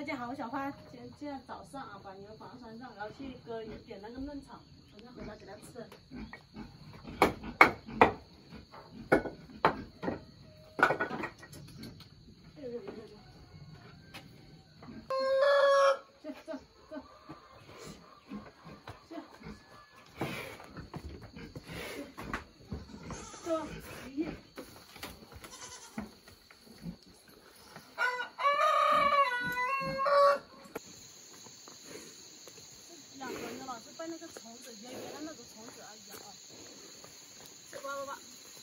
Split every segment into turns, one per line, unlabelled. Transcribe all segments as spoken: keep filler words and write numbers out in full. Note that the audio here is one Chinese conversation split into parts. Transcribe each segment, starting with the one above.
家好，我小花。今天今天早上啊，把牛放山上，然后去割一点那个嫩草，等下回来给它吃。哎呦呦呦呦！这这这，这这鱼。 两个月了，是被那个虫子圆圆的那种虫子而咬。吃吧吧吧。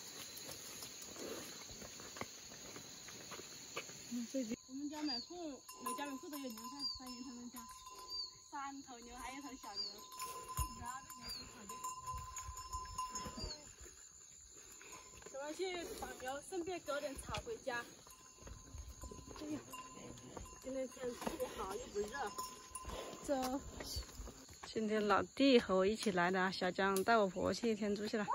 嗯，这边我们家每户每家每户都有牛，看三爷他们家三头牛，还有一头小牛。然后这边是草地。准备去绑牛，顺便割点草回家。哎呀，今天天气不好，又不热。走。 今天老弟和我一起来的，小江带我婆去天珠去了。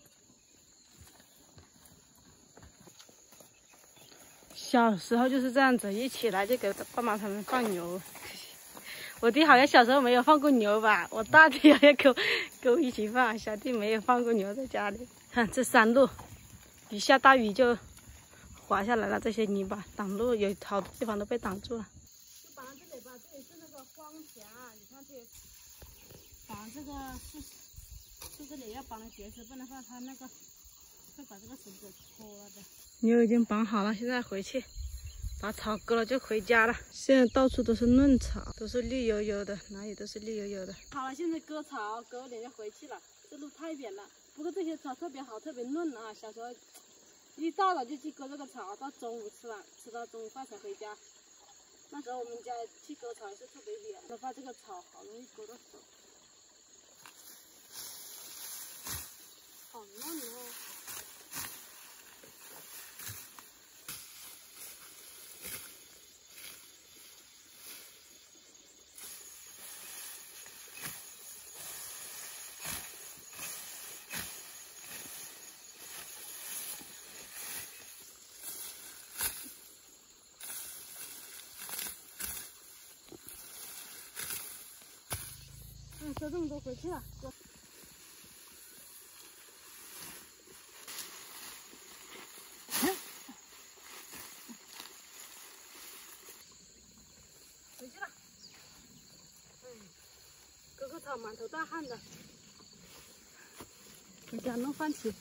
小时候就是这样子，一起来就给爸妈他们放牛。我弟好像小时候没有放过牛吧？我大弟好像跟我跟我一起放，小弟没有放过牛在家里。看这山路，一下大雨就滑下来了，这些泥巴挡路，有好多地方都被挡住了。就绑到这里吧，这里是那个荒峡，你看这。 绑这个是是这里要绑的结实，不然的话它那个会把这个绳子脱了的。牛已经绑好了，现在回去把草割了就回家了。现在到处都是嫩草，都是绿油油的，哪里都是绿油油的。好了，现在割草割点就回去了，这路太远了。不过这些草特别好，特别嫩啊！小时候一大早就去割这个草，到中午吃完吃到中午饭才回家。那时候我们家去割草也是特别远的话，这个草好容易割到手。 好嫩哦！嗯，割这么多回去了。回去了，哎，割割草满头大汗的，回家弄饭吃。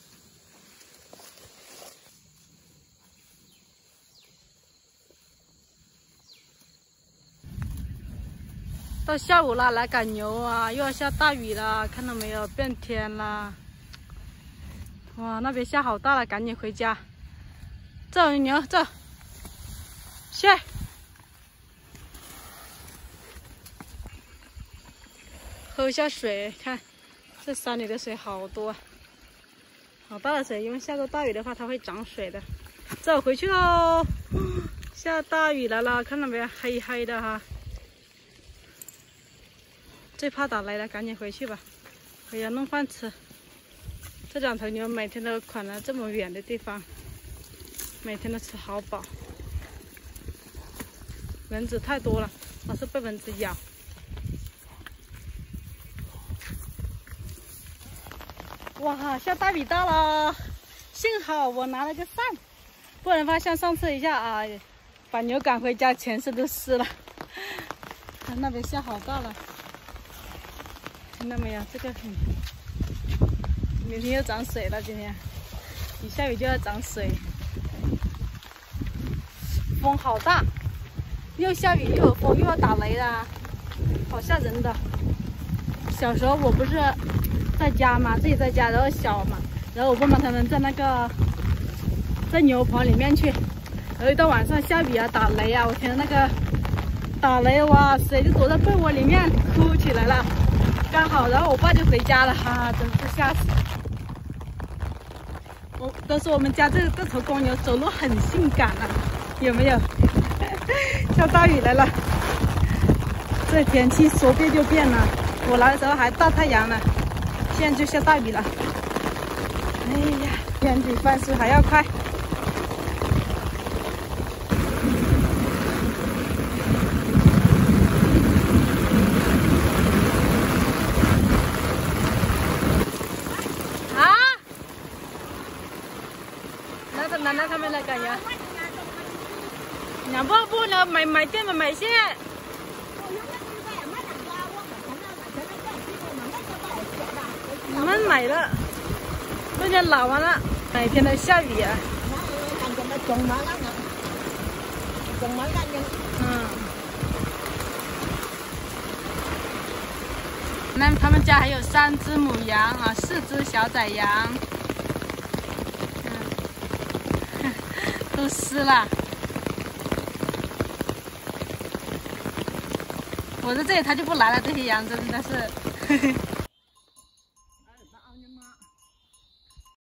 到下午了，来赶牛啊，又要下大雨了，看到没有，变天了。哇，那边下好大了，赶紧回家。走，牛走，去。 喝一下水，看这山里的水好多，好大的水。因为下过大雨的话，它会涨水的。走，回去喽！下大雨来了，看到没有？黑黑的哈。最怕打雷了，赶紧回去吧，回家弄饭吃。这两头牛每天都赶了这么远的地方，每天都吃好饱。蚊子太多了，老是被蚊子咬。 哇，下大雨大了，幸好我拿了个伞，不然的话像上次一下啊，把牛赶回家，全身都湿了。看那边下好大了，听到没有？这个很，明天又涨水了。今天一下雨就要涨水，风好大，又下雨又有风，又要打雷啦，好吓人的。小时候我不是。 在家嘛，自己在家，然后小嘛，然后我爸妈他们在那个在牛棚里面去，然后一到晚上下雨啊、打雷啊，我听到那个打雷，哇塞，就躲在被窝里面哭起来了。刚好，然后我爸就回家了，哈、啊，真是吓死！我都说我们家这这头公牛走路很性感啊，有没有？下大雨来了，这天气说变就变了。我来的时候还大太阳呢。 现在就下大雨了，哎呀，天比翻书还要快。 两包不了，买买店嘛买些。我们买了，那就老完了，每天都下雨啊。嗯。那他们家还有三只母羊啊，四只小崽羊，嗯，都湿了。我在这里，他就不来了。这些羊真的是。